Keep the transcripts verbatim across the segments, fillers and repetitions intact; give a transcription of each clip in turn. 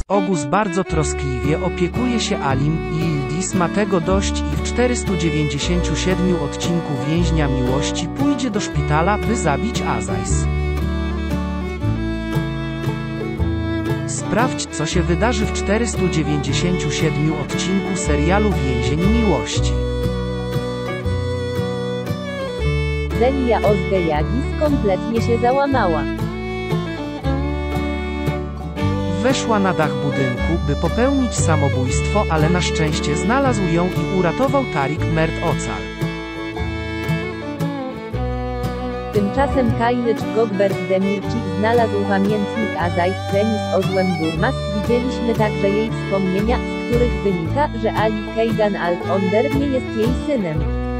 Ogus bardzo troskliwie opiekuje się Alim i Yildiz ma tego dość i w czterystu dziewięćdziesięciu siedmiu odcinku Więźnia Miłości pójdzie do szpitala, by zabić Azais. Sprawdź, co się wydarzy w czterystu dziewięćdziesięciu siedmiu odcinku serialu Więzień Miłości. Zelia Ozgejagis kompletnie się załamała. Weszła na dach budynku, by popełnić samobójstwo, ale na szczęście znalazł ją i uratował Tarik Mert Ocal. Tymczasem Kailicz Gogbert Demirci znalazł pamiętnik Azais Deniz o złem Durmaz. Widzieliśmy także jej wspomnienia, z których wynika, że Ali Keydan Alt-Onder nie jest jej synem.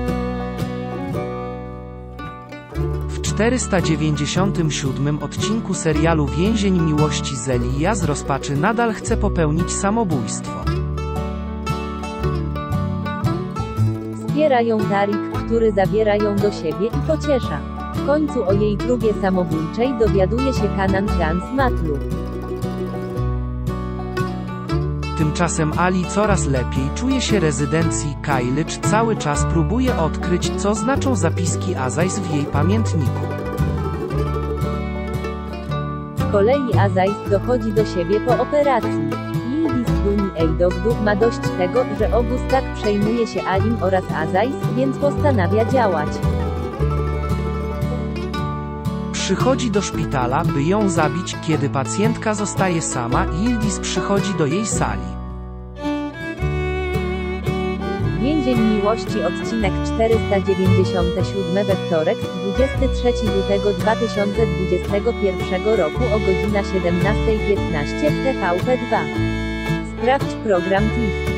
W czterysta dziewięćdziesiątym siódmym odcinku serialu Więzień Miłości Zelia z rozpaczy nadal chce popełnić samobójstwo. Wspiera ją Tarik, który zabiera ją do siebie i pociesza. W końcu o jej próbie samobójczej dowiaduje się Kanan Gans Matlu. Tymczasem Ali coraz lepiej czuje się rezydencji Kailicz cały czas próbuje odkryć, co znaczą zapiski Azais w jej pamiętniku. Z kolei Azais dochodzi do siebie po operacji. Yildiz Duni Ejdogdu ma dość tego, że Ogus tak przejmuje się Alim oraz Azais, więc postanawia działać. Przychodzi do szpitala, by ją zabić, kiedy pacjentka zostaje sama, Yildiz przychodzi do jej sali. Więzień Miłości odcinek czterysta dziewięćdziesiąty siódmy we wtorek, dwudziestego trzeciego lutego dwa tysiące dwudziestego pierwszego roku o godzina siedemnasta piętnaście w T V P dwa. Sprawdź program T I F.